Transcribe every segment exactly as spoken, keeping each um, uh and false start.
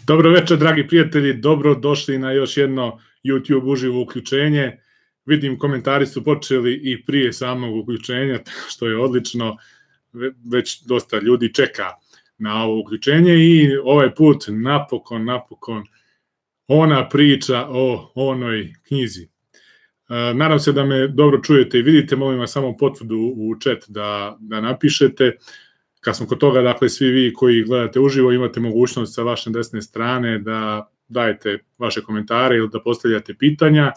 Dobro večer, dragi prijatelji, dobro došli na još jedno YouTube uživo uključenje. Vidim, komentari su počeli i prije samog uključenja, što je odlično. Već dosta ljudi čeka na ovo uključenje i ovaj put napokon, napokon ona priča o onoj knjizi. Nadam se da me dobro čujete i vidite, molim vas samo potvrdu u chat da, da napišete. Kad smo kod toga, dakle, svi vi koji gledate uživo imate mogućnost sa vaše desne strane da dajete vaše komentare ili da postavljate pitanja,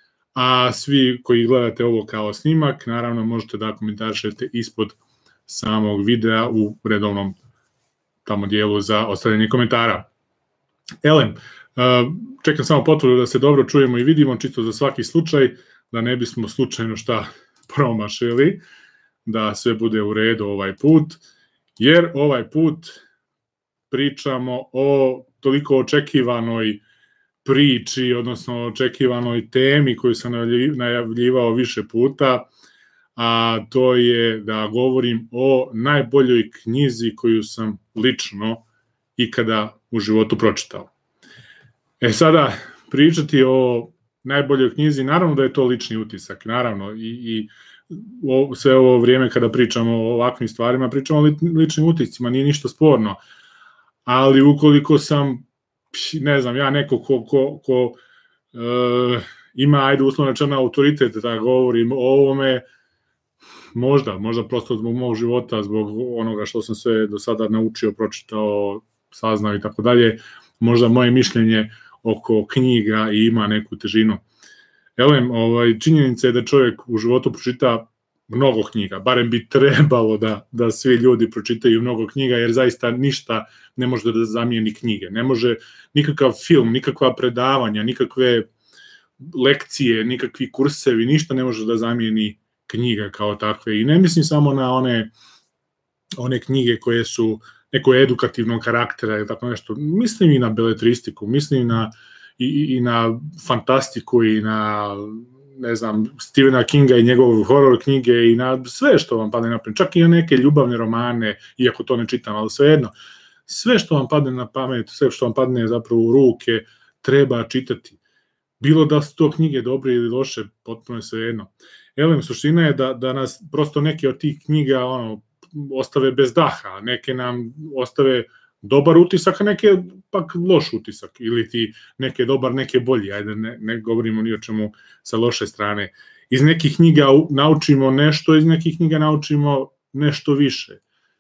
a svi koji gledate ovo kao snimak, naravno možete da komentarišete ispod samog videa u redovnom tamo dijelu za ostavljanje komentara. Elem, čekam samo potvrdu da se dobro čujemo i vidimo, čisto za svaki slučaj, da ne bismo slučajno šta promašili, da sve bude u redu ovaj put. Jer ovaj put pričamo o toliko očekivanoj priči, odnosno očekivanoj temi koju sam najavljivao više puta, a to je da govorim o najboljoj knjizi koju sam lično ikada u životu pročitao. E sada, pričati o najboljoj knjizi, naravno da je to lični utisak, naravno, i, i sve ovo vrijeme kada pričamo o ovakvim stvarima, pričamo o ličnim utiscima, nije ništa sporno, ali ukoliko sam, ne znam, ja neko ko, ko, ko e, ima, ajde uslovno rečeno, autoritet da govorim o ovome, možda, možda prosto zbog mog života, zbog onoga što sam sve do sada naučio, pročitao, saznao i tako dalje, možda moje mišljenje oko knjiga i ima neku težinu. Elem, ovaj, činjenica je da čovjek u životu pročita mnogo knjiga, barem bi trebalo da, da svi ljudi pročitaju mnogo knjiga, jer zaista ništa ne može da zamijeni knjige. Ne može nikakav film, nikakva predavanja, nikakve lekcije, nikakvi kursevi, ništa ne može da zamijeni knjiga kao takve. I ne mislim samo na one, one knjige koje su neko edukativnog karaktera ili tako nešto. Mislim i na beletristiku, mislim na I, i na fantastiku i na, ne znam, Stephena Kinga i njegove horor knjige i na sve što vam padne na pamet, čak i na neke ljubavne romane, iako to ne čitam, ali svejedno, sve što vam padne na pamet, sve što vam padne zapravo u ruke, treba čitati. Bilo da su to knjige dobre ili loše, potpuno je svejedno. Elem, suština je da, da nas prosto neke od tih knjiga ono, ostave bez daha, neke nam ostave dobar utisak, a neke pak loš utisak, ili ti neke dobar, neke bolji, ajde ne, ne govorimo ni o čemu sa loše strane. Iz nekih knjiga naučimo nešto, iz nekih knjiga naučimo nešto više.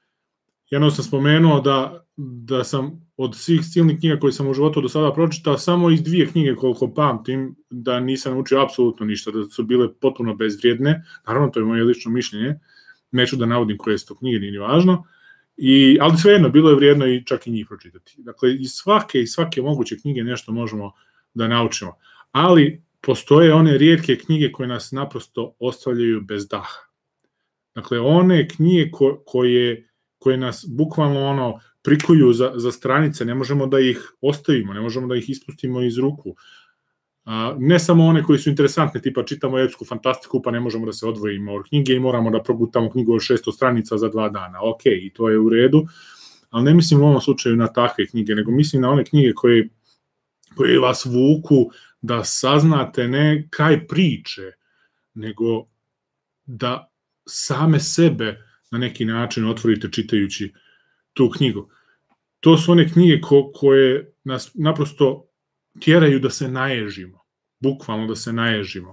Jedno sam spomenuo da, da sam od svih silnih knjiga koje sam u životu do sada pročitao, samo iz dvije knjige koliko pamtim, da nisam naučio apsolutno ništa, da su bile potpuno bezvrijedne, naravno to je moje lično mišljenje, neću da navodim koje su to knjige, nije ni važno. I, ali svejedno, bilo je vrijedno i čak i njih pročitati. Dakle, iz svake i svake moguće knjige nešto možemo da naučimo. Ali postoje one rijetke knjige koje nas naprosto ostavljaju bez daha. Dakle, one knjige ko, koje, koje nas bukvalno ono prikuju za, za stranice, ne možemo da ih ostavimo, ne možemo da ih ispustimo iz ruku. A, ne samo one koji su interesantne, tipa čitamo epsku fantastiku pa ne možemo da se odvojimo od knjige i moramo da progutamo knjigu od šesto stranica za dva dana. Ok, i to je u redu, ali ne mislim u ovom slučaju na takve knjige, nego mislim na one knjige koje, koje vas vuku da saznate ne kraj priče, nego da same sebe na neki način otvorite čitajući tu knjigu. To su one knjige ko, koje nas naprosto tjeraju da se naježimo, bukvalno da se naježimo,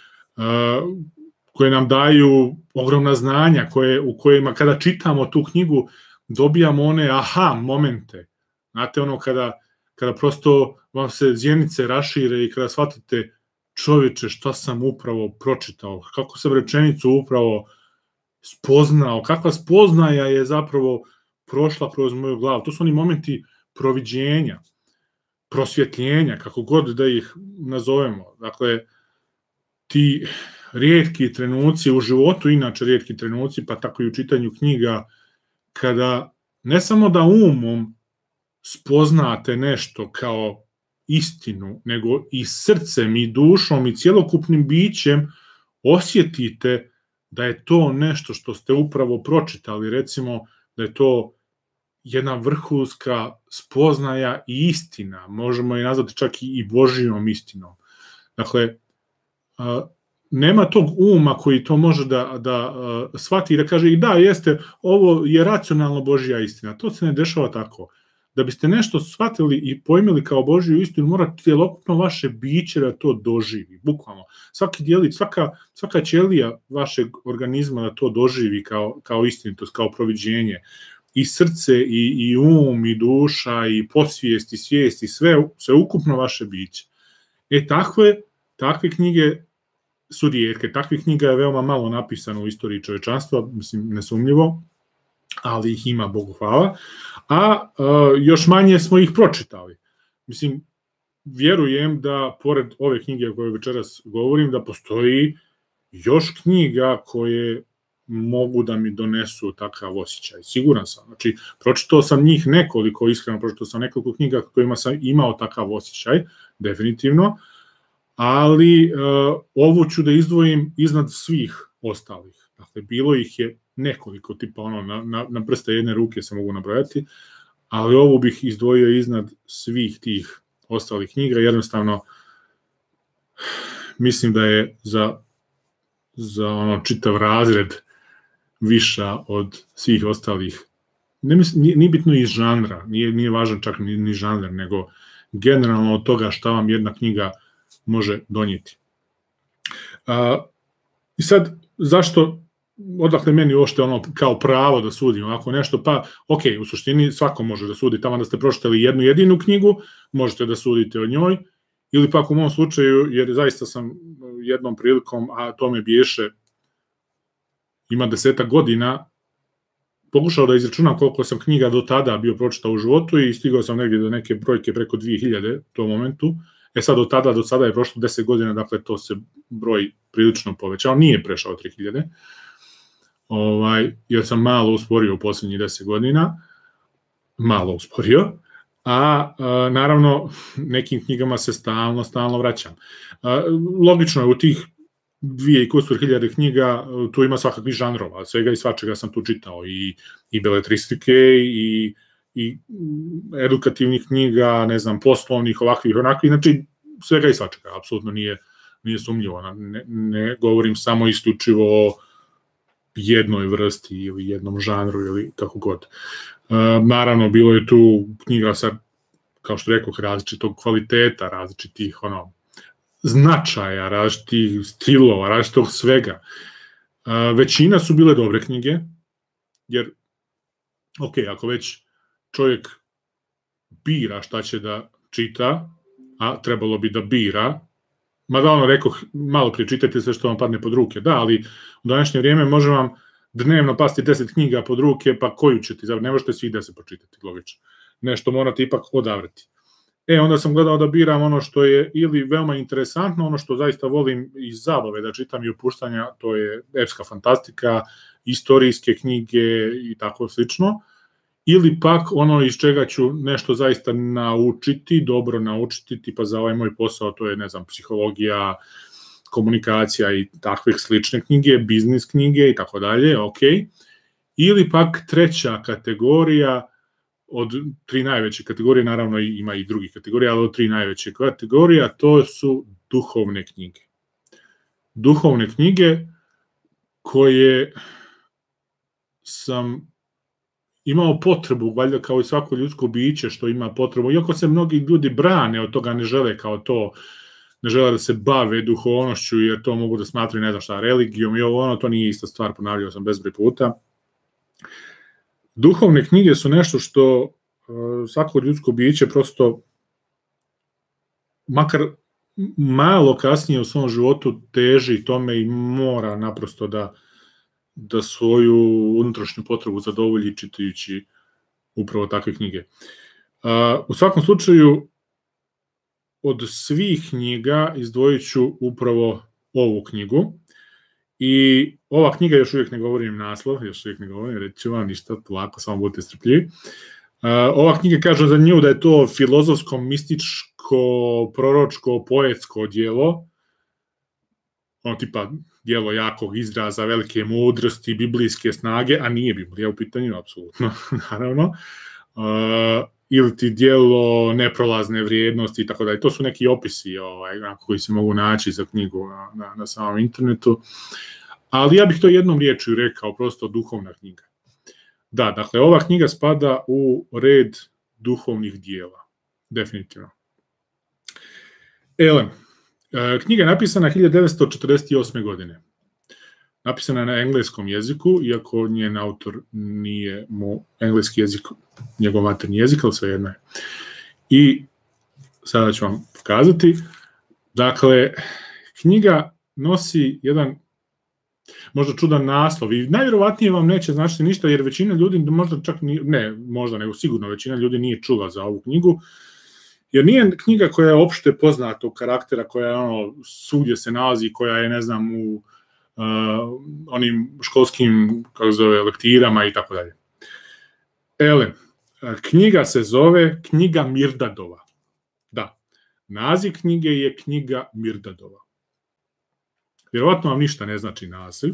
uh, koje nam daju ogromna znanja, koje, u kojima kada čitamo tu knjigu dobijamo one aha momente. Znate ono kada, kada prosto vam se zjenice rašire i kada shvatite čovječe šta sam upravo pročitao, kako sam rečenicu upravo spoznao, kakva spoznaja je zapravo prošla kroz moju glavu. To su oni momenti proviđenja, prosvjetljenja, kako god da ih nazovemo. Dakle, ti rijetki trenuci u životu, inače rijetki trenuci, pa tako i u čitanju knjiga, kada ne samo da umom spoznate nešto kao istinu, nego i srcem i dušom i cjelokupnim bićem osjetite da je to nešto što ste upravo pročitali, recimo da je to jedna vrhunska spoznaja i istina, možemo je nazvati čak i Božijom istinom. Dakle, nema tog uma koji to može da, da shvati i da kaže i da, jeste, ovo je racionalno Božja istina. To se ne dešava tako. Da biste nešto shvatili i pojmili kao Božju istinu, morate celokupno vaše biće da to doživi, bukvalno. Svaki djelić, svaka, svaka ćelija vašeg organizma da to doživi kao, kao istinitost, kao proviđenje. I srce, i, i um, i duša, i podsvijest, i svijest, i sve, sve ukupno vaše biće. E, takve, takve knjige su rijetke. Takvih knjiga je veoma malo napisano u istoriji čovečanstva, mislim, nesumnjivo, ali ih ima, Bogu hvala. A, a još manje smo ih pročitali. Mislim, vjerujem da, pored ove knjige o kojoj večeras govorim, da postoji još knjiga koje mogu da mi donesu takav osjećaj. Siguran sam. Znači, pročitao sam njih nekoliko, iskreno pročitao sam nekoliko knjiga kojima sam imao takav osjećaj, definitivno, ali uh, ovu ću da izdvojim iznad svih ostalih. Dakle, bilo ih je nekoliko, tipa ono, na, na, na prste jedne ruke se mogu nabrojati, ali ovu bih izdvojio iznad svih tih ostalih knjiga, jednostavno mislim da je za, za ono čitav razred viša od svih ostalih. Ne mislim, nije, nije bitno iz žanra, nije, nije važan čak ni, ni žanr, nego generalno od toga šta vam jedna knjiga može donijeti. A, I sad, zašto, odakle meni uopšte ono kao pravo da sudim ovako nešto, pa ok, u suštini svako može da sudi, tamo da ste pročitali jednu jedinu knjigu, možete da sudite o njoj, ili pak u mom slučaju, jer zaista sam jednom prilikom, a to me biješe, ima desetak godina, pokušao da izračunam koliko sam knjiga do tada bio pročitao u životu i stigao sam negdje do neke brojke preko dvije hiljade u tom momentu. E sad od tada do sada je prošlo deset godina, dakle to se broj prilično povećao, nije prešao tri hiljade, ovaj, jer sam malo usporio u posljednjih deset godina, malo usporio, a, a naravno nekim knjigama se stalno, stalno vraćam. A, logično je u tih dvije i kusur hiljade knjiga, tu ima svakakvih žanrova, svega i svačega sam tu čitao, i, i beletristike, i, i edukativnih knjiga, ne znam, poslovnih, ovakvih, onakvih, znači svega i svačega, apsolutno nije, nije sumnjivo, ne, ne govorim samo isključivo o jednoj vrsti ili jednom žanru ili kako god. E, naravno, bilo je tu knjiga sa, kao što rekoh, različitog kvaliteta, različitih ono, značaja, različitih stilova, različitog svega. E, većina su bile dobre knjige, jer, ok, ako već čovjek bira šta će da čita, a trebalo bi da bira, mada ono rekoh, malo prije čitajte sve što vam padne pod ruke, da, ali u današnje vrijeme može vam dnevno pasti deset knjiga pod ruke, pa koju ćete, ne možete svih deset počitati, logično. Nešto morate ipak odabrati. E, onda sam gledao da biram ono što je ili veoma interesantno, ono što zaista volim iz zabave da čitam i opuštanja, to je epska fantastika, istorijske knjige i tako slično, ili pak ono iz čega ću nešto zaista naučiti, dobro naučiti, tipa za ovaj moj posao, to je, ne znam, psihologija, komunikacija i takvih slične knjige, biznis knjige i tako dalje, ok. Ili pak treća kategorija, od tri najveće kategorije, naravno ima i drugih kategorija, ali od tri najveće kategorija, to su duhovne knjige. Duhovne knjige koje sam imao potrebu, valjda kao i svako ljudsko biće što ima potrebu, iako se mnogi ljudi brane od toga, ne žele kao to, ne žele da se bave duhovnošću, jer to mogu da smatraju, ne znam šta, religijom i ovo ono, to nije ista stvar, ponavljao sam bezbroj puta. Duhovne knjige su nešto što uh, svako ljudsko biće prosto, makar malo kasnije u svom životu teži tome i mora naprosto da da svoju unutrašnju potrebu zadovolji čitajući upravo takve knjige. Uh, u svakom slučaju, od svih knjiga izdvojit ću upravo ovu knjigu. I ova knjiga, još uvijek ne govorim naslov, još uvijek ne govorim, reći ću vam ništa, lako, samo budete strpljivi. Uh, ova knjiga kaže za nju da je to filozofsko, mističko, proročko, poetsko djelo, ono tipa djelo jakog izraza, velike mudrosti, biblijske snage, a nije Biblija u pitanju, apsolutno, naravno, uh, ili ti dijelo neprolazne vrijednosti i tako dalje. To su neki opisi ovaj, koji se mogu naći za knjigu na, na, na samom internetu. Ali ja bih to jednom riječju rekao, prosto duhovna knjiga. Da, dakle, ova knjiga spada u red duhovnih dijela. Definitivno. Elem, knjiga je napisana hiljadu devetsto četrdeset osme. godine. Napisana je na engleskom jeziku, iako njen autor nije mu engleski jezik, njegov materni jezik, ali svejedno je. I sada ću vam pokazati. Dakle, knjiga nosi jedan možda čudan naslov i najvjerovatnije vam neće značiti ništa, jer većina ljudi, možda čak nije, ne, možda nego sigurno većina ljudi nije čula za ovu knjigu, jer nije knjiga koja je opšte poznata u karaktera, koja je ono, svugdje se nalazi, koja je, ne znam, u uh, onim školskim, kako zove, lektirama i tako dalje. Ele, knjiga se zove Knjiga Mirdadova. Da, naziv knjige je Knjiga Mirdadova. Vjerovatno vam ništa ne znači naziv,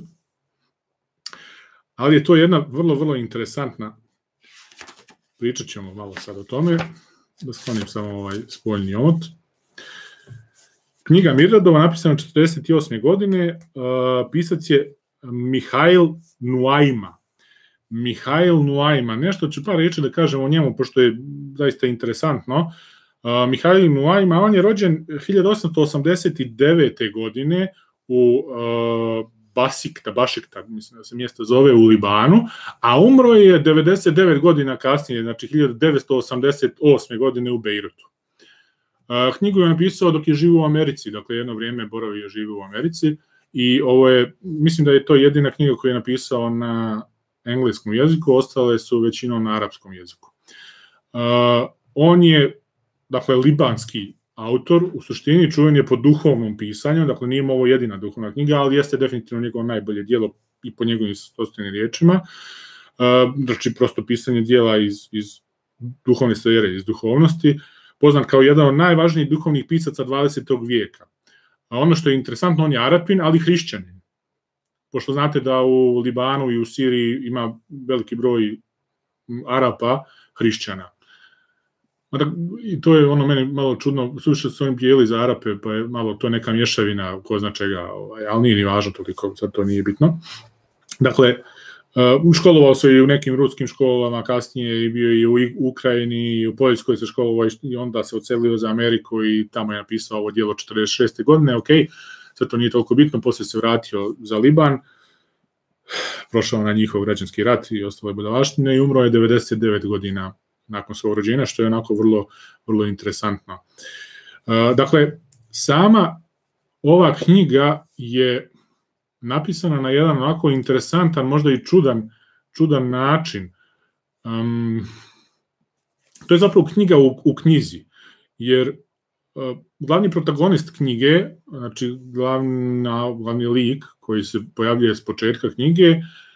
ali je to jedna vrlo, vrlo interesantna, pričat ćemo malo sad o tome, da sklonim samo ovaj spoljni omot. Knjiga Mirdadova napisana četrdeset osme. godine, uh, pisac je Mihail Nuajma. Mihail Nuajma, nešto ću par riječi da kažem o njemu, pošto je zaista interesantno. Uh, Mihail Nuajma, on je rođen hiljadu osamsto osamdeset devete. godine u uh, Basikta, Bašikta, mislim da se mjesto zove, u Libanu, a umro je devedeset devet godina kasnije, znači hiljadu devetsto osamdeset osme. godine u Bejrutu. Uh, knjigu je napisao dok je živio u Americi, dakle jedno vrijeme boravio je živio u Americi i ovo je, mislim da je to jedina knjiga koju je napisao na engleskom jeziku, ostale su većinom na arapskom jeziku. Uh, on je, dakle, libanski autor, u suštini čuven je po duhovnom pisanju, dakle nije mu ovo jedina duhovna knjiga, ali jeste definitivno njegovo najbolje djelo i po njegovim sopstvenim riječima. Uh, znači, prosto pisanje djela iz, iz duhovne sfere, iz duhovnosti, poznat kao jedan od najvažnijih duhovnih pisaca dvadesetog vijeka. A ono što je interesantno, on je Arapin, ali hrišćanin. Pošto znate da u Libanu i u Siriji ima veliki broj Arapa hrišćana. I to je ono meni malo čudno, suviše su oni bijeli za Arape, pa je malo to neka mješavina, ko zna čega, ovaj, ali nije ni važno toliko, sad to nije bitno. Dakle, uh, školovao se i u nekim ruskim školama, kasnije i bio i u Ukrajini, i u Poljskoj se školovao i onda se odselio za Ameriku i tamo je napisao ovo djelo četrdeset šeste. godine, ok, sad to nije toliko bitno, poslije se vratio za Liban, prošao na njihov građanski rat i ostale budalaštine i umro je devedeset devet godina nakon svog rođenja, što je onako vrlo, vrlo interesantno. Uh, dakle, sama ova knjiga je napisana na jedan onako interesantan, možda i čudan, čudan način. Um, to je zapravo knjiga u, u knjizi, jer uh, glavni protagonist knjige, znači glavna, glavni lik koji se pojavljuje s početka knjige,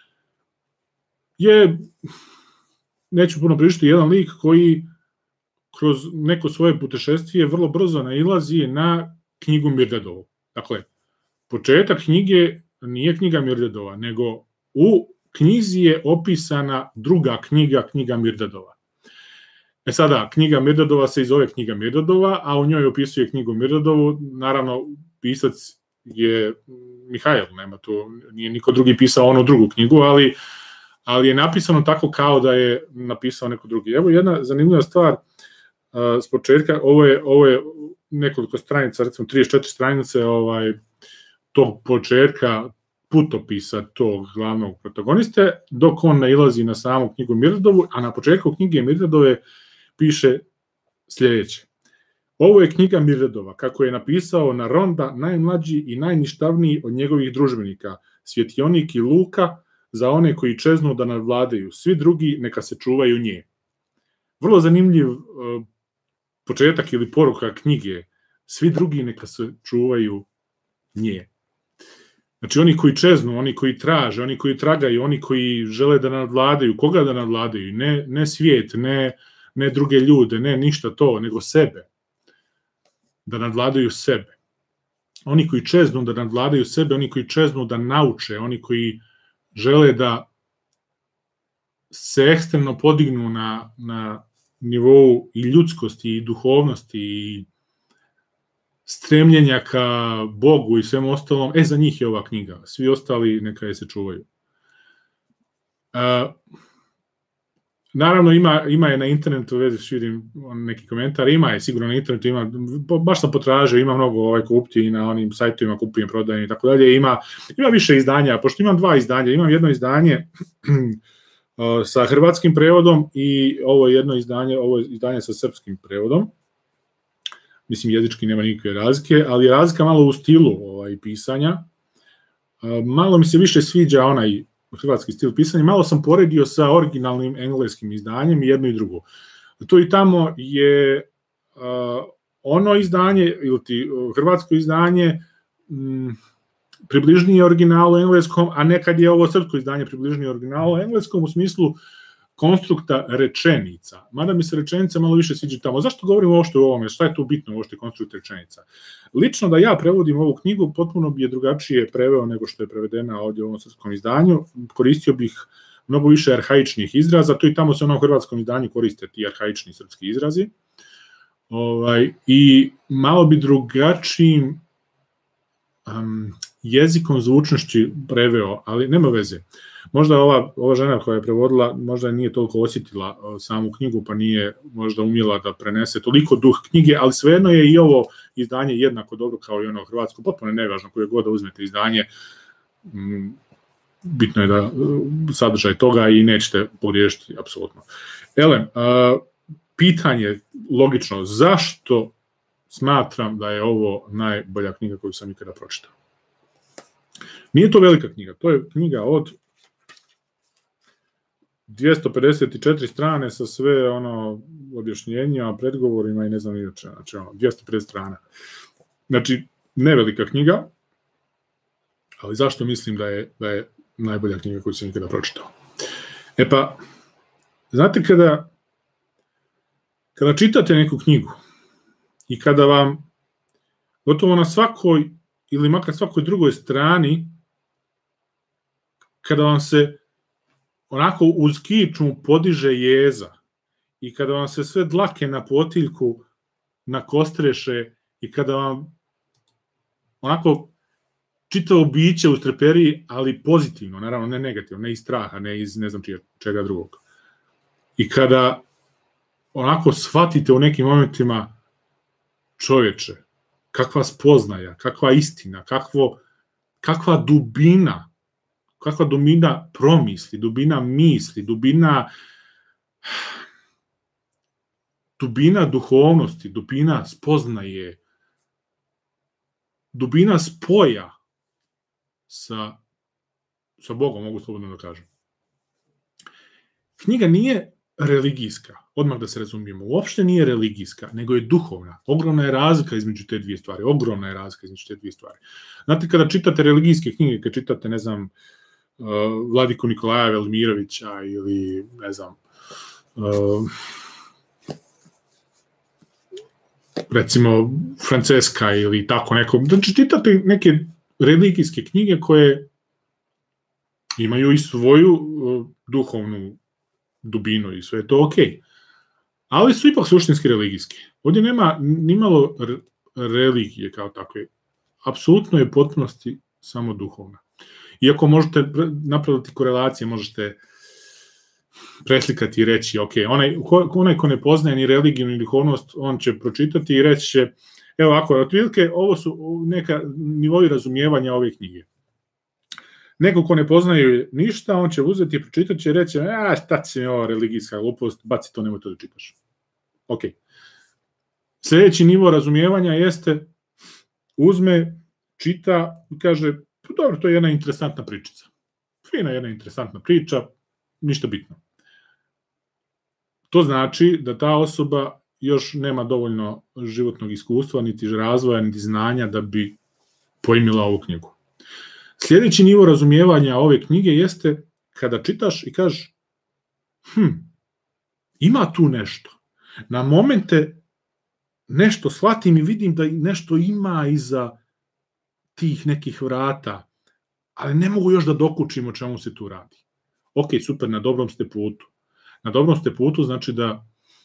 je, neću puno pričati, jedan lik koji kroz neko svoje putešestvije vrlo brzo nailazi na knjigu Mirdadovu. Dakle, početak knjige nije knjiga Mirdadova, nego u knjizi je opisana druga knjiga, knjiga Mirdadova. E sada, knjiga Mirdadova se i zove knjiga Mirdadova, a u njoj opisuje knjigu Mirdadovu, naravno, pisac je Mihail, nema tu, nije niko drugi pisao onu drugu knjigu, ali ali je napisano tako kao da je napisao neko drugi. Evo jedna zanimljiva stvar uh, s početka, ovo je, ovo je nekoliko stranica, recimo trideset četiri stranice ovaj, tog početka putopisa tog glavnog protagoniste, dok on nailazi na samu knjigu Mirdadovu, a na početku knjige Mirdadove piše sljedeće. Ovo je knjiga Mirdadova, kako je napisao Naronda, najmlađi i najništavniji od njegovih družbenika, svjetionik i Luka, za one koji čeznu da nadvladaju, svi drugi neka se čuvaju nje. Vrlo zanimljiv uh, početak ili poruka knjige, svi drugi neka se čuvaju nje. Znači oni koji čeznu, oni koji traže, oni koji tragaju, oni koji žele da nadvladaju, koga da nadvladaju, ne, ne svijet, ne, ne druge ljude, ne ništa to, nego sebe. Da nadvladaju sebe. Oni koji čeznu da nadvladaju sebe, oni koji čeznu da nauče, oni koji žele da se ekstremno podignu na, na nivou i ljudskosti i duhovnosti i stremljenja ka Bogu i svemu ostalom, e, za njih je ova knjiga. Svi ostali neka je se čuvaju. Uh, naravno, ima, ima je na internetu, već vidim neki komentar, ima je sigurno na internetu, ima, baš sam potražio, ima mnogo ovaj kupiti i na onim sajtovima kupujem, prodajem i tako dalje, ima, ima više izdanja, pošto imam dva izdanja, imam jedno izdanje sa hrvatskim prevodom i ovo je jedno izdanje, ovo je izdanje sa srpskim prevodom. Mislim, jezički nema nikakve razlike, ali je razlika malo u stilu ovaj, pisanja. Malo mi se više sviđa onaj hrvatski stil pisanja, malo sam poredio sa originalnim engleskim izdanjem i jedno i drugo. Tu i tamo je ono izdanje, ili ti hrvatsko izdanje, približnije originalu engleskom, a nekad je ovo srpsko izdanje približnije originalu engleskom u smislu konstrukta rečenica. Mada mi se rečenica malo više sviđa tamo. Zašto govorim ovo što je u ovome? Šta je tu bitno ovo što je konstrukt rečenica? Lično da ja prevodim ovu knjigu, potpuno bi je drugačije preveo nego što je prevedena ovdje u ovom srpskom izdanju. Koristio bih mnogo više arhaičnih izraza, tu i tamo se u onom hrvatskom izdanju koriste ti arhaični srpski izrazi. Ovaj, i malo bi drugačijim um, jezikom, zvučnošću preveo, ali nema veze. Možda ova, ova žena koja je prevodila, možda nije toliko osjetila samu knjigu, pa nije možda umjela da prenese toliko duh knjige, ali svejedno je i ovo izdanje jednako dobro kao i ono hrvatsko, potpuno nevažno koje god da uzmete izdanje, bitno je da sadržaj toga i nećete pogriješiti, apsolutno. Elem, pitanje, logično, zašto smatram da je ovo najbolja knjiga koju sam ikada pročitao? Nije to velika knjiga, to je knjiga od dvjesto pedeset četiri strane sa sve ono objašnjenjima, predgovorima i ne znam ni oče, znači ono, dvjesto pedeset strana. Znači, nevelika knjiga, ali zašto mislim da je, da je najbolja knjiga koju sam ikada pročitao? E pa, znate kada, kada čitate neku knjigu i kada vam gotovo na svakoj ili makar svakoj drugoj strani, kada vam se onako uz kičmu podiže jeza i kada vam se sve dlake na potiljku nakostreše i kada vam onako čitavo biće u streperiji, ali pozitivno, naravno ne negativno, ne iz straha, ne iz ne znam čega drugog. I kada onako shvatite u nekim momentima, čovječe, kakva spoznaja, kakva istina, kakvo, kakva dubina, kakva dubina promisli, dubina misli, dubina dubina duhovnosti, dubina spoznaje, dubina spoja sa, sa Bogom, mogu slobodno da kažem. Knjiga nije religijska, odmah da se razumijemo, uopšte nije religijska, nego je duhovna. Ogromna je razlika između te dvije stvari, ogromna je razlika između te dvije stvari. Znate, kada čitate religijske knjige, kada čitate, ne znam, uh, Vladiku Nikolaja Velimirovića ili, ne znam, uh, recimo Franceska ili tako neko, znači čitate neke religijske knjige koje imaju i svoju uh, duhovnu dubinu i sve je to okej. Ali su ipak suštinski religijski. Ovdje nema nimalo religije kao takve. Apsolutno je potpunosti samo duhovna. Iako možete napraviti korelacije, možete preslikati i reći, ok, onaj, onaj ko ne poznaje ni religiju ni duhovnost, on će pročitati i reći će, evo ako, otprilike, ovo su neka nivoji razumijevanja ove knjige. Neko ko ne poznaje ništa, on će uzeti i pročitati će i reći, a šta će mi ova religijska glupost, baci to, nemoj to da čitaš. Ok. Sljedeći nivo razumijevanja jeste, uzme, čita i kaže, dobro, to je jedna interesantna pričica. Fina jedna interesantna priča, ništa bitno. To znači da ta osoba još nema dovoljno životnog iskustva, niti razvoja, niti znanja da bi pojmila ovu knjigu. Sljedeći nivo razumijevanja ove knjige jeste kada čitaš i kažeš, hm, ima tu nešto. Na momente nešto shvatim i vidim da nešto ima iza tih nekih vrata, ali ne mogu još da dokučim o čemu se tu radi. ok, super, na dobrom ste putu. Na dobrom ste putu znači da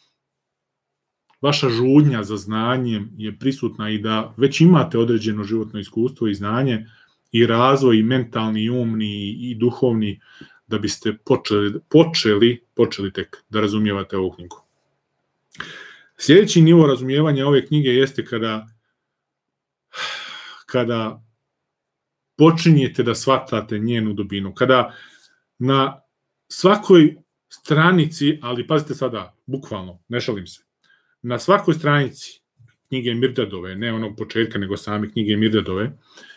vaša žudnja za znanjem je prisutna i da već imate određeno životno iskustvo i znanje i razvoj i mentalni, i umni, i duhovni, da biste počeli, počeli, počeli tek da razumijevate ovu knjigu. Sljedeći nivo razumijevanja ove knjige jeste kada, kada počinjete da shvatate njenu dubinu. Kada na svakoj stranici, ali pazite sada, bukvalno, ne šalim se, na svakoj stranici knjige Mirdadove, ne onog početka, nego same knjige Mirdadove,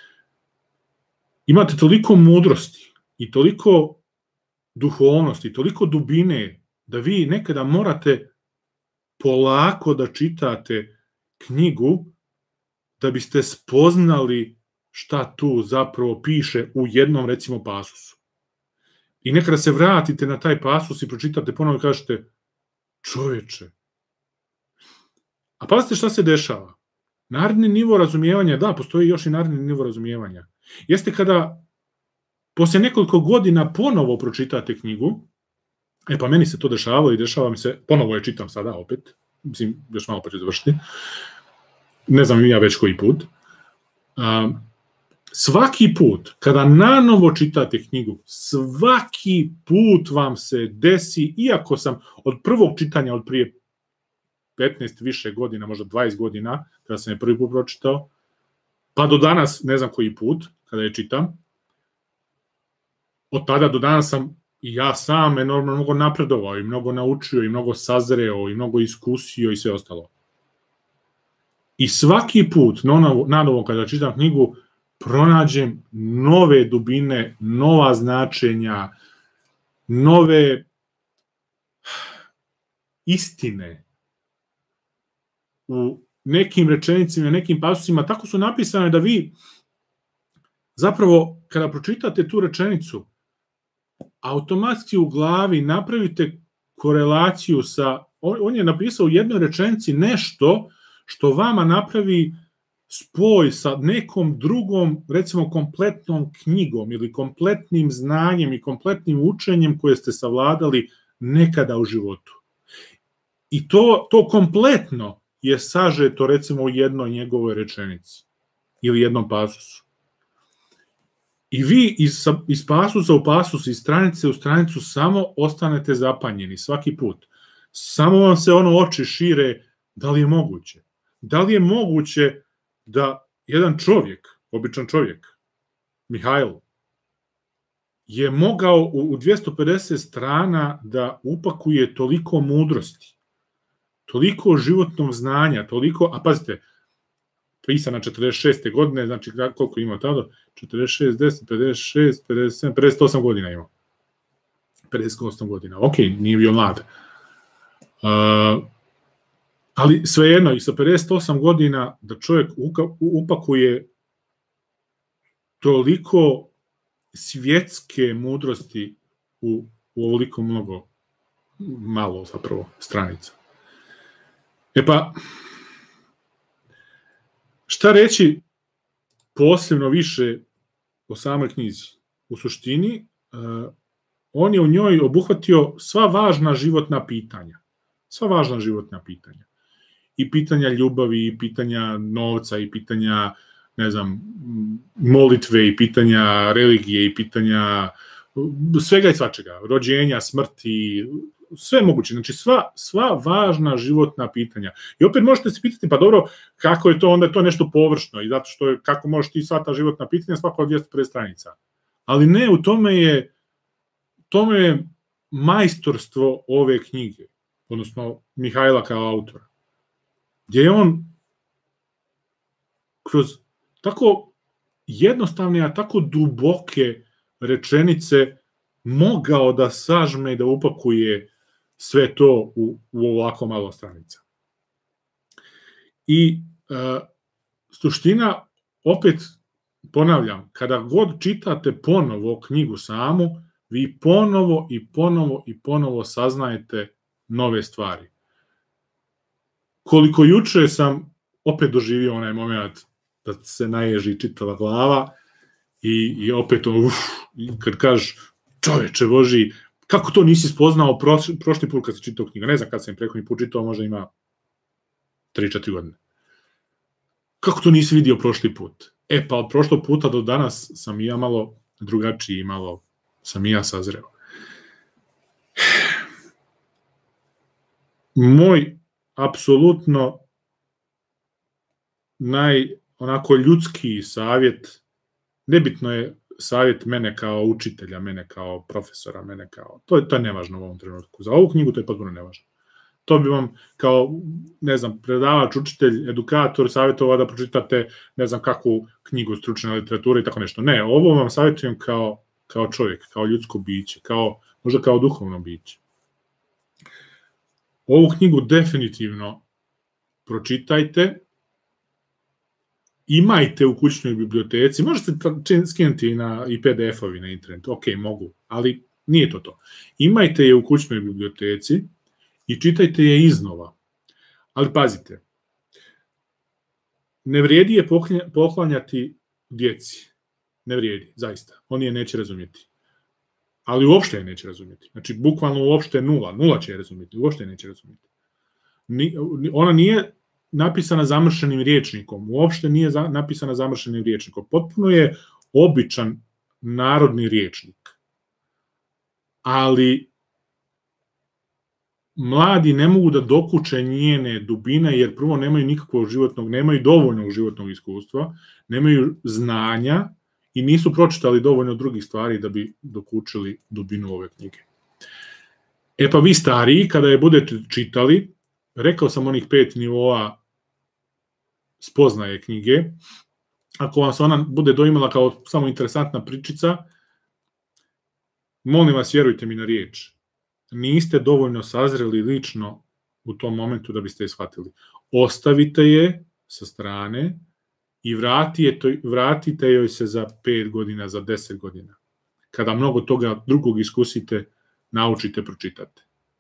imate toliko mudrosti i toliko duhovnosti, toliko dubine, da vi nekada morate polako da čitate knjigu da biste spoznali šta tu zapravo piše u jednom, recimo, pasusu. I nekada se vratite na taj pasus i pročitate ponovno i kažete, čoveče. A pazite šta se dešava. Naredni nivo razumijevanja, da, postoji još i naredni nivo razumijevanja, jeste kada poslije nekoliko godina ponovo pročitate knjigu, e pa meni se to dešavalo i dešava mi se, ponovo je čitam sada opet, mislim, još malo pa ću završiti, ne znam ja već koji put, a, svaki put, kada nanovo čitate knjigu, svaki put vam se desi, iako sam od prvog čitanja, od prije petnaest više godina, možda dvadeset godina, kada sam je prvi put pročitao, pa do danas, ne znam koji put, kada je čitam, od tada do danas sam i ja sam enormno mnogo napredovao i mnogo naučio i mnogo sazreo i mnogo iskusio i sve ostalo. I svaki put, nanovo kada čitam knjigu, pronađem nove dubine, nova značenja, nove istine u nekim rečenicima, nekim pasusima, tako su napisane da vi zapravo kada pročitate tu rečenicu, automatski u glavi napravite korelaciju sa, on je napisao u jednoj rečenici nešto što vama napravi spoj sa nekom drugom, recimo kompletnom knjigom ili kompletnim znanjem i kompletnim učenjem koje ste savladali nekada u životu. I to, to kompletno je sažeto recimo u jednoj njegovoj rečenici ili jednom pasusu. I vi iz, iz pasusa u pasus, iz stranice u stranicu samo ostanete zapanjeni svaki put. Samo vam se ono oči šire, da li je moguće? Da li je moguće da jedan čovjek, običan čovjek, Mihajlo, je mogao u, u dvjesto pedeset strana da upakuje toliko mudrosti, toliko životnog znanja, toliko, a pazite, pisana četrdeset šeste godine, znači koliko ima tada? četrdeset šest, deset, pedeset šest, pedeset sedam, pedeset osam godina ima. pedeset osam godina, ok, nije bio mlad. Uh, ali svejedno, i sa pedeset osam godina da čovjek upakuje toliko svjetske mudrosti u, u ovoliko mnogo, malo zapravo, stranica. E pa, šta reći posebno više o samoj knjizi? U suštini, uh, on je u njoj obuhvatio sva važna životna pitanja. Sva važna životna pitanja. I pitanja ljubavi, i pitanja novca, i pitanja, ne znam, molitve, i pitanja religije, i pitanja svega i svačega. Rođenja, smrti, sve moguće. Znači, sva, sva važna životna pitanja. I opet možete se pitati, pa dobro, kako je to, onda je to nešto površno, i zato što je, kako možeš ti sva ta životna pitanja, svako od dvjesto pedeset stranica. Ali ne, u tome je, tome je majstorstvo ove knjige, odnosno Mihajla kao autora, gdje je on kroz tako jednostavne, a tako duboke rečenice mogao da sažme i da upakuje sve to u, u ovako malo stranica. I e, suština, opet ponavljam, kada god čitate ponovo knjigu samu, vi ponovo i ponovo i ponovo saznajete nove stvari. Koliko juče sam opet doživio onaj moment da se naježi čitava glava i, i opet uf, kad kažeš čoveče Boži, Kako to nisi spoznao prošli, prošli put kad si čitao knjiga? Ne znam kad sam prethodni put čitao, možda ima tri četiri godine. Kako to nisi vidio prošli put? E, pa od prošlog puta do danas sam i ja malo drugačiji i malo sam i ja sazreo. Moj apsolutno naj onako ljudski savjet, nebitno je savjet mene kao učitelja, mene kao profesora, mene kao, to je, to je nevažno u ovom trenutku. Za ovu knjigu to je potpuno nevažno. To bi vam kao, ne znam, predavač, učitelj, edukator savjetovao da pročitate ne znam kakvu knjigu stručne literature i tako nešto. Ne, ovo vam savjetujem kao, kao čovjek, kao ljudsko biće, kao, možda kao duhovno biće. Ovu knjigu definitivno pročitajte, imajte u kućnoj biblioteci, možete skinuti na i pe de efovi na internetu, ok, mogu, ali nije to to. Imajte je u kućnoj biblioteci i čitajte je iznova. Ali pazite, ne vrijedi je poklanjati djeci. Ne vrijedi, zaista. Oni je neće razumjeti. Ali uopšte je neće razumjeti. Znači, bukvalno uopšte nula. Nula će je razumjeti. Uopšte je neće razumjeti. Ona nije napisana zamršenim rječnikom. Uopšte nije napisana zamršenim rječnikom. Potpuno je običan narodni rječnik. Ali mladi ne mogu da dokuče njene dubine, jer prvo nemaju nikakvog životnog, nemaju dovoljnog životnog iskustva, nemaju znanja i nisu pročitali dovoljno drugih stvari da bi dokučili dubinu ove knjige. E pa vi stariji, kada je budete čitali, rekao sam onih pet nivoa spoznaje knjige, ako vam se ona bude doimala kao samo interesantna pričica, molim vas, vjerujte mi na riječ, niste dovoljno sazreli lično u tom momentu da biste je shvatili. Ostavite je sa strane i vratite joj se za pet godina, za deset godina. Kada mnogo toga drugog iskusite, naučite, pročitate.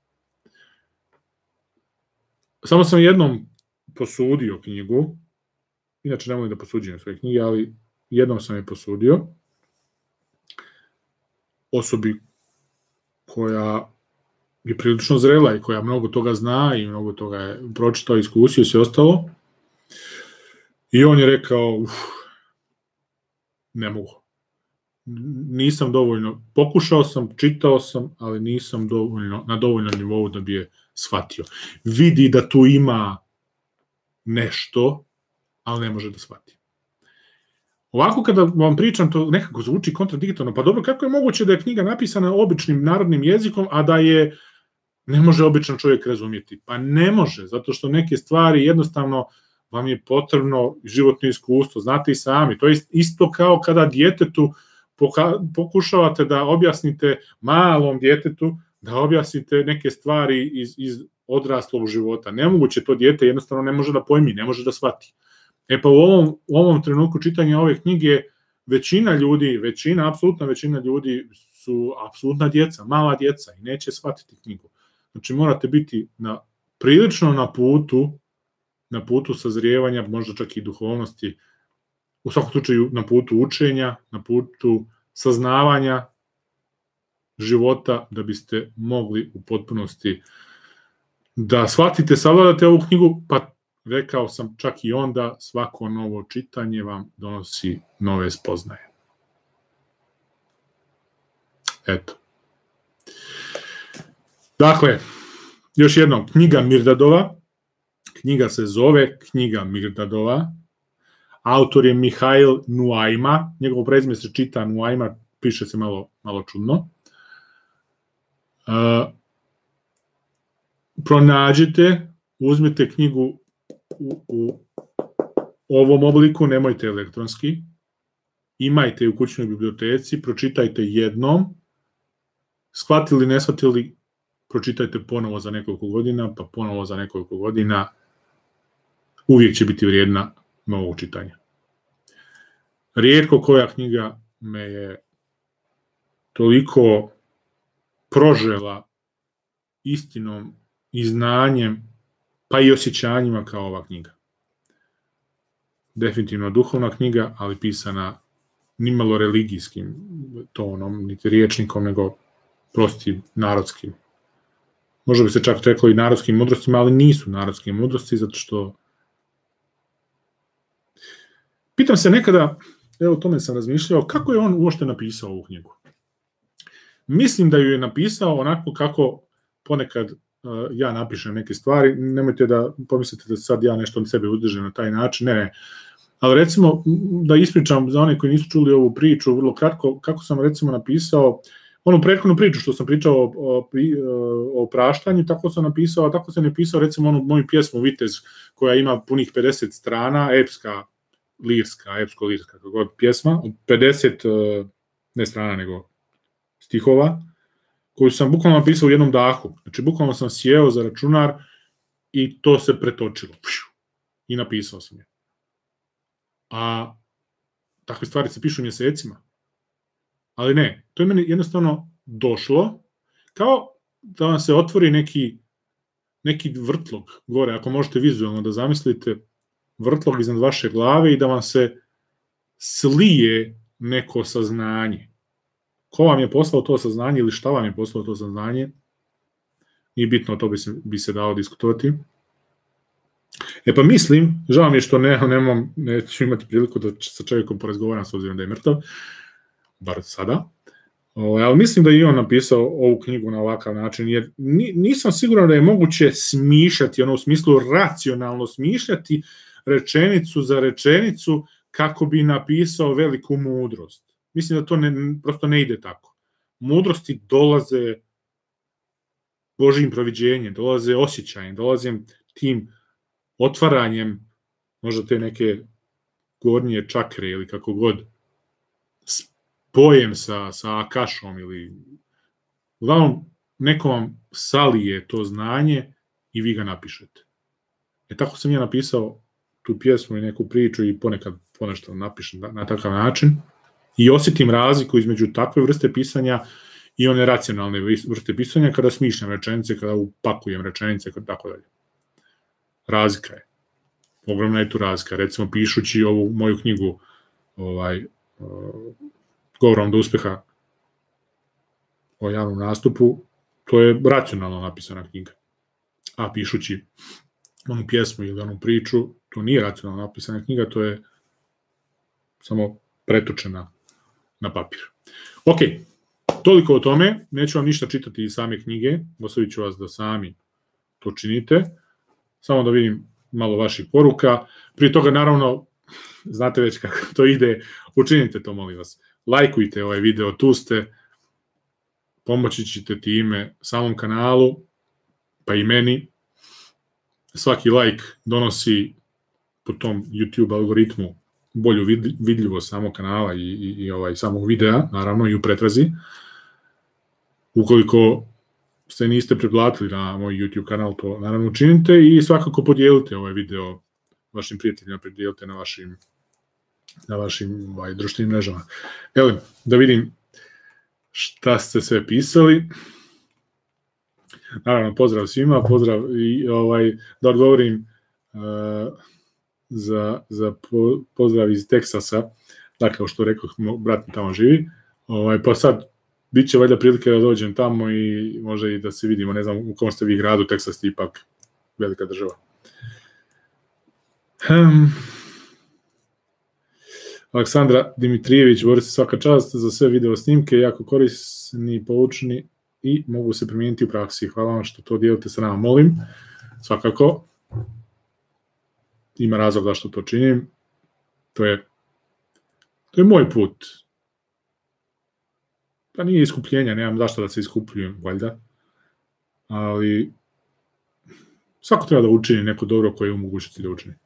Samo sam jednom posudio knjigu, inače ne volim da posuđujem svoje knjige, ali jednom sam je posudio osobi koja je prilično zrela i koja mnogo toga zna i mnogo toga je pročitao, iskusio i sve ostalo. I on je rekao, uf, ne mogu. Nisam dovoljno, pokušao sam, čitao sam, ali nisam dovoljno, na dovoljnom nivou da bi je shvatio. Vidi da tu ima nešto, ali ne može da shvati. Ovako kada vam pričam, to nekako zvuči kontradiktorno. Pa dobro, kako je moguće da je knjiga napisana običnim narodnim jezikom, a da je ne može običan čovjek razumjeti? Pa ne može, zato što neke stvari jednostavno vam je potrebno životno iskustvo, znate i sami. To je isto kao kada djetetu pokušavate da objasnite malom djetetu, da objasnite neke stvari iz, iz odraslog života. Nemoguće, to dijete jednostavno ne može da pojmi, ne može da shvati. E pa u ovom, u ovom trenutku čitanja ove knjige većina ljudi, većina, apsolutna većina ljudi su apsolutna djeca, mala djeca i neće shvatiti knjigu. Znači morate biti na, prilično na putu, na putu sazrijevanja, možda čak i duhovnosti, u svakom slučaju na putu učenja, na putu saznavanja života, da biste mogli u potpunosti da shvatite, savladate ovu knjigu, pa rekao sam čak i onda, svako novo čitanje vam donosi nove spoznaje. Eto. Dakle, još jednom, knjiga Mirdadova, knjiga se zove Knjiga Mirdadova, autor je Mihail Nuajma, njegovo prezime se čita Nuajma, piše se malo, malo čudno. Uh, pronađite, uzmite knjigu u, u ovom obliku, nemojte elektronski, imajte je u kućnoj biblioteci, pročitajte jednom, shvatili, ne shvatili, pročitajte ponovo za nekoliko godina, pa ponovo za nekoliko godina, uvijek će biti vrijedna novog čitanja. Rijetko koja knjiga me je toliko prožela istinom i znanjem, pa i osjećanjima kao ova knjiga. Definitivno duhovna knjiga, ali pisana nimalo religijskim tonom, niti riječnikom, nego prostim, narodskim. Možda bi se čak reklo i narodskim mudrostima, ali nisu narodske mudrosti, zato što pitam se nekada, evo o tome sam razmišljao, kako je on uopšte napisao ovu knjigu. Mislim da ju je napisao onako kako ponekad uh, ja napišem neke stvari, nemojte da pomislite da sad ja nešto od sebe udržem na taj način, ne, ne. Ali recimo da ispričam za one koji nisu čuli ovu priču, vrlo kratko, kako sam recimo napisao onu prethodnu priču što sam pričao o, o, o praštanju, tako sam napisao, a tako sam napisao recimo onu moju pjesmu Vitez, koja ima punih pedeset strana, epska, lirska, epsko-lirska, kako god pjesma, od pedeset, ne strana, nego stihova, koju sam bukvalno napisao u jednom dahu. Znači, bukvalno sam sjeo za računar i to se pretočilo. I napisao sam je. A takve stvari se pišu mjesecima. Ali ne, to je meni jednostavno došlo kao da vam se otvori neki, neki vrtlog gore, ako možete vizualno da zamislite vrtlog iznad vaše glave i da vam se slije neko saznanje. Ko vam je poslao to saznanje ili šta vam je poslao to saznanje, nije bitno, to bi se, bi se dao diskutovati. E pa mislim, žao mi je što ne, nemam, neću imati priliku da sa čovjekom porazgovaram s obzirom da je mrtav, bar sada, o, ali mislim da je i on napisao ovu knjigu na ovakav način, jer nisam siguran da je moguće smišljati, ono u smislu racionalno smišljati rečenicu za rečenicu kako bi napisao veliku mudrost. Mislim da to ne, prosto ne ide tako. Mudrosti dolaze Božjim proviđenjem, dolaze osjećajem, dolaze tim otvaranjem možda te neke gornje čakre ili kako god, spojem sa, sa akašom ili uglavnom neko vam salije to znanje i vi ga napišete. E tako sam ja napisao tu pjesmu i neku priču i ponekad ponešto napišem na, na takav način i osjetim razliku između takve vrste pisanja i one racionalne vrste pisanja kada smišljam rečenice, kada upakujem rečenice, tako dalje. Razlika je. Ogromna je tu razlika. Recimo, pišući ovu moju knjigu ovaj, uh, Govorom do uspeha o javnom nastupu, to je racionalno napisana knjiga. A pišući onu pjesmu ili onu priču, to nije racionalno napisana knjiga, to je samo pretočena na papir. Ok, toliko o tome, neću vam ništa čitati iz same knjige, ostavit ću vas da sami to činite, samo da vidim malo vaših poruka. Prije toga, naravno, znate već kako to ide, učinite to, molim vas. Lajkujte ovaj video, tu ste, pomoći ćete time samom kanalu, pa i meni. Svaki lajk donosi po tom YouTube algoritmu bolju vidljivost samog kanala i, i, i ovaj, samog videa, naravno i u pretrazi. Ukoliko se niste pretplatili na moj YouTube kanal, to naravno učinite i svakako podijelite ovaj video vašim prijateljima, podijelite na vašim, na vašim ovaj, društvenim mrežama. Evo, da vidim šta ste sve pisali. Naravno, pozdrav svima, pozdrav i ovaj, da odgovorim uh, za, za po, pozdrav iz Teksasa, dakle, što rekao, brat mi tamo živi, ovaj, pa sad bit će valjda prilike da dođem tamo i može i da se vidimo, ne znam u kom ste vi gradu, Teksas je ipak velika država. Um, Aleksandra Dimitrijević, Boris, svaka čast za sve video snimke, jako korisni, poučni i mogu se primijeniti u praksi. Hvala vam što to dijelite sa nama, molim. Svakako, ima razlog zašto to činim. To je, to je moj put. Pa nije iskupljenja, nemam zašto da se iskupljujem, valjda. Ali svako treba da učini neko dobro koje je u mogućnosti da učini.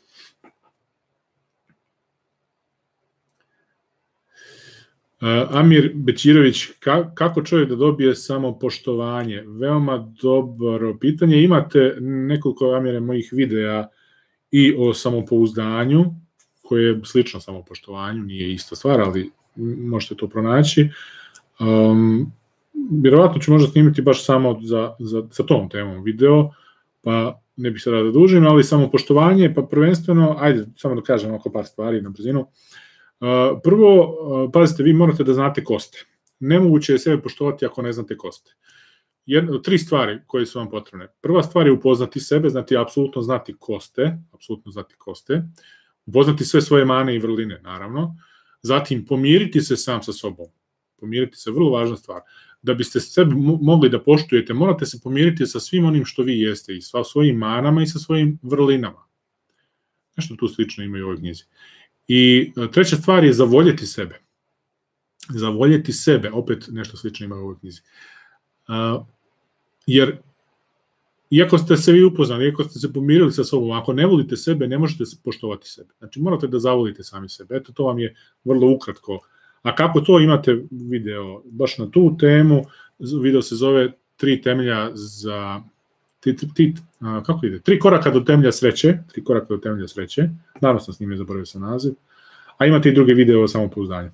Uh, Amir Bećirović, ka, kako čovjek da dobije samopoštovanje? Veoma dobro pitanje. Imate nekoliko, Amire, mojih videa i o samopouzdanju, koje je slično samopoštovanju, nije ista stvar, ali možete to pronaći. Um, vjerovatno ću možda snimiti baš samo za, za, sa tom temom video, pa ne bih sada da dužim, ali samopoštovanje, pa prvenstveno, ajde, samo da kažem oko par stvari na brzinu. Uh, prvo, uh, pazite, vi morate da znate ko ste. nemoguće je sebe poštovati ako ne znate ko ste. Jedno, tri stvari koje su vam potrebne. Prva stvar je upoznati sebe, znači apsolutno znati ko ste, apsolutno znati ko ste, upoznati sve svoje mane i vrline, naravno, zatim pomiriti se sam sa sobom, pomiriti se, vrlo važna stvar. Da biste sebe mogli da poštujete, morate se pomiriti sa svim onim što vi jeste, i sa svojim manama i sa svojim vrlinama. Nešto tu slično ima i u ovoj knjizi. I treća stvar je zavoljeti sebe. Zavoljeti sebe, opet nešto slično ima u ovoj knjizi. Uh, jer iako ste se vi upoznali, iako ste se pomirili sa sobom, ako ne volite sebe, ne možete poštovati sebe. Znači morate da zavolite sami sebe. Eto, to vam je vrlo ukratko. A kako to, imate video baš na tu temu, video se zove tri temelja za ti, ti, a, kako ide? Tri koraka do temelja sreće, tri koraka do temelja sreće. Naravno sam s njime zaboravio sa naziv. A imate i druge video o samopouzdanju.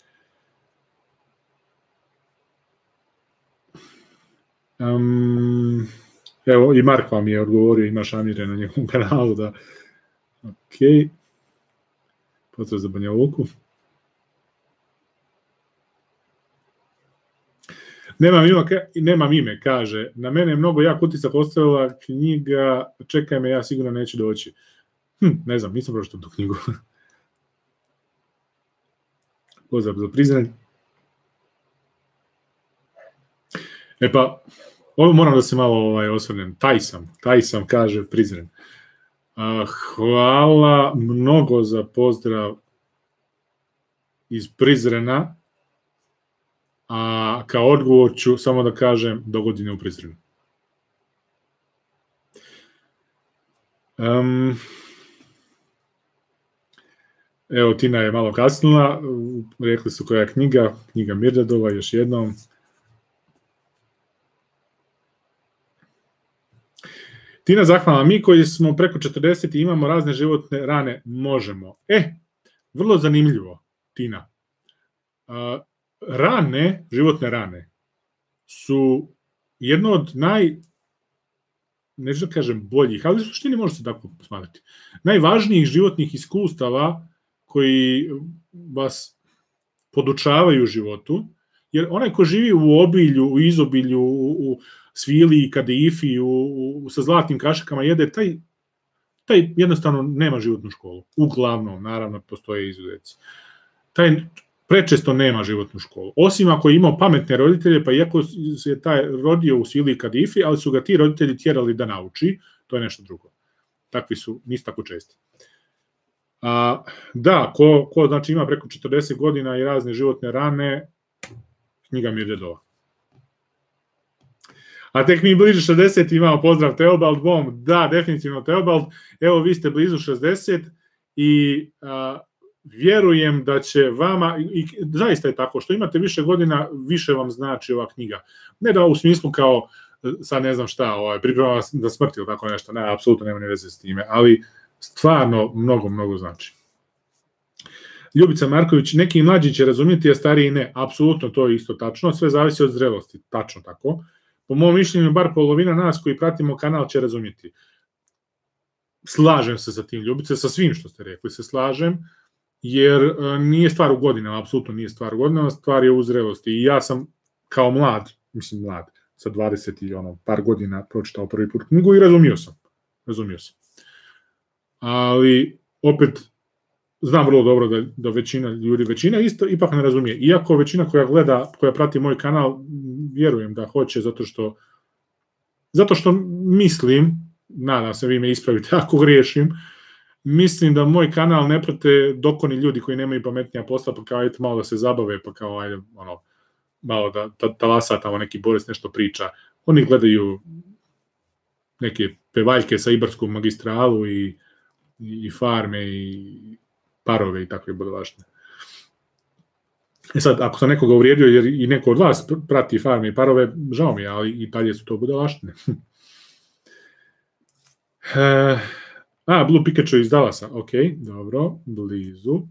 Um, evo, i Mark vam je odgovorio, ima Šamire na njegovom kanalu, da, ok, pozdrav za Banja Luku. Nemam ime, nemam ime, kaže, na mene je mnogo jak utisak ostavila knjiga, čekaj me, ja sigurno neću doći. Hm, ne znam, nisam pročitao tu knjigu. Pozdrav za Prizren. E pa, ovo moram da se malo ovaj, osvrnem. Taj sam, taj sam, kaže Prizren. Uh, hvala mnogo za pozdrav iz Prizrena, a kao odgovor ću samo da kažem do godine u Prizrenu. Um, evo, Tina je malo kasnila, rekli su koja je knjiga, knjiga Mirdadova, još jednom. Tina zahvala, mi koji smo preko četrdeset i imamo razne životne rane, možemo. E, vrlo zanimljivo, Tina. Uh, rane, životne rane, su jedno od naj, neću da kažem boljih, ali u suštini može se tako posmatrati, najvažnijih životnih iskustava koji vas podučavaju u životu, jer onaj ko živi u obilju, u izobilju, u, u svili i kadifi, u, u, sa zlatnim kašikama jede, taj, taj jednostavno nema životnu školu. Uglavnom, naravno, postoje izuzeci. Taj prečesto nema životnu školu. Osim ako je imao pametne roditelje, pa iako se taj rodio u svili i kadifi, ali su ga ti roditelji tjerali da nauči, to je nešto drugo. Takvi su, nisu tako česti. A, da, ko, ko znači ima preko četrdeset godina i razne životne rane, knjiga Mirdadova. A tek mi bliže šezdeset imamo pozdrav Teobald Bom, da, definitivno Teobald, evo vi ste blizu šezdeset i a, vjerujem da će vama, i, i zaista je tako, što imate više godina, više vam znači ova knjiga. Ne da u smislu kao, sad ne znam šta, ovaj, priprema vas da smrti ili tako nešto, ne, apsolutno nema ni veze s time, ali stvarno mnogo, mnogo znači. Ljubica Marković, neki mlađi će razumjeti, a stariji ne, apsolutno to je isto tačno, sve zavisi od zrelosti, tačno tako. Po mom mišljenju, bar polovina nas koji pratimo kanal će razumjeti. Slažem se sa tim, Ljubice, sa svim što ste rekli se slažem, jer nije stvar u godinama, apsolutno nije stvar u godinama, stvar je u zrelosti. I ja sam kao mlad, mislim mlad, sa dvadeset i ono, par godina pročitao prvi put knjigu i razumio sam. Razumio sam. Ali, opet, znam vrlo dobro da, da većina ljudi, većina isto ipak ne razumije. Iako većina koja gleda, koja prati moj kanal, vjerujem da hoće, zato što zato što mislim, nadam se vi me ispravite ako griješim, mislim da moj kanal ne prate dokoni ljudi koji nemaju pametnija posla, pa kao ajde malo da se zabave, pa kao ajde ono, malo da ta, talasa tamo neki Boris nešto priča. Oni gledaju neke pevaljke sa Ibarskom magistralu i, i farme i parove i takve budalaštine. E sad, ako sam nekoga uvrijedio, jer i neko od vas prati farme i parove, žao mi je, ali i dalje su to budalaštine. e, a, Blue Pikachu iz Dallasa, ok, dobro, blizu.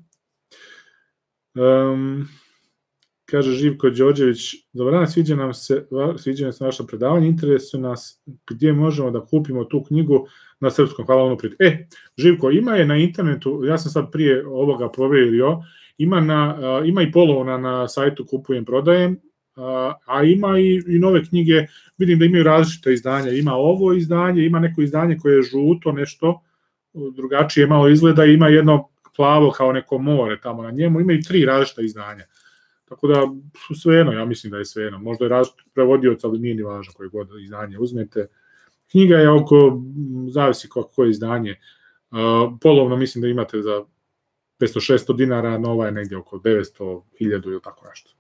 Um, kaže Živko Đorđević, dobar dan, sviđa nam se, sviđa nam se naša predavanja, interesuje nas gdje možemo da kupimo tu knjigu na srpskom, hvala ono prijatelj. E, Živko, ima je na internetu, ja sam sad prije ovoga provjerio, ima, na, ima i polovna na sajtu Kupujem, prodajem, a ima i, i nove knjige, vidim da imaju različite izdanja, ima ovo izdanje, ima neko izdanje koje je žuto, nešto drugačije malo izgleda, ima jedno plavo kao neko more tamo na njemu, ima i tri različita izdanja. Tako da, svejedno, ja mislim da je svejedno. Možda je različit prevodioc, ali nije ni važno koje god izdanje uzmete. Knjiga je oko, zavisi kako je izdanje. Polovno mislim da imate za petsto šesto dinara, nova je negdje oko devetsto, hiljadu ili tako nešto.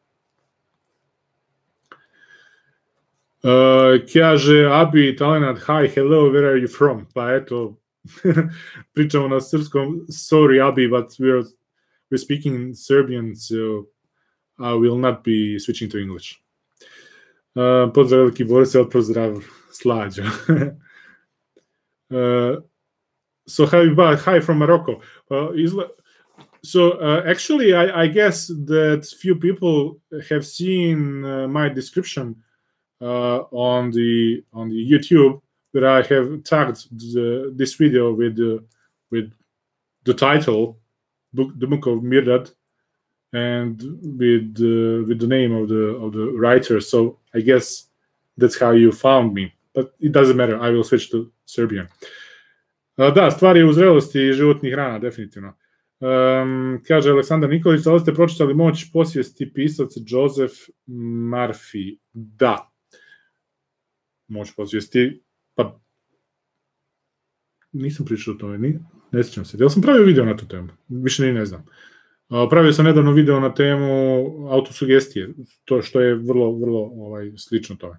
Uh, kaže Abi Talenat, hi, hello, where are you from? Pa eto, pričamo na srpskom, sorry Abi, but we're, we're speaking Serbian, so I will not be switching to English. Uh, pozdrav veliki Boris, pozdrav Slađo. uh, so hi, hi from Morocco. Uh, isla So uh, actually, I, I guess that few people have seen uh, my description uh, on the on the YouTube, that I have tagged the, this video with the, with the title, book, the book of Mirdad, and with uh, with the name of the of the writer. So I guess that's how you found me. But it doesn't matter. I will switch to Serbian. Uh, da, stvar je u zrelosti životnih rana, definitivno. Um, kaže Aleksandar Nikolić, da li ste pročitali Moć posvijesti, pisac Joseph Murphy? Da. Moć posvijesti, pa nisam pričao o tome, ni, ne sjećam se. Jel sam pravio video na tu temu? Više ni ne znam. Uh, pravio sam nedavno video na temu autosugestije, to što je vrlo, vrlo ovaj, slično tome.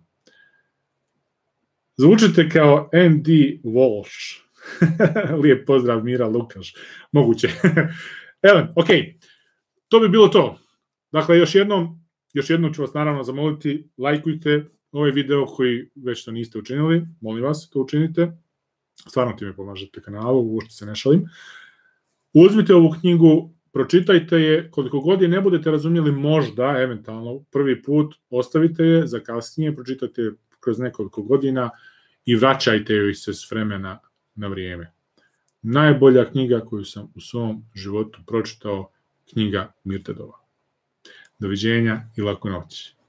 Zvučite kao N D Walsh. Lijep pozdrav Mira Lukaš, moguće. Elen, ok, to bi bilo to. Dakle, još jednom, još jednom ću vas naravno zamoliti, lajkujte ovaj video koji već to niste učinili, molim vas, to učinite. Stvarno ti me pomažete kanalu, uopšte se ne šalim. Uzmite ovu knjigu, pročitajte je, koliko god je ne budete razumjeli, možda, eventualno, prvi put ostavite je, za kasnije, pročitajte je kroz nekoliko godina i vraćajte joj se s vremena na vrijeme. Najbolja knjiga koju sam u svom životu pročitao, knjiga Mirtedova. Doviđenja i laku noć.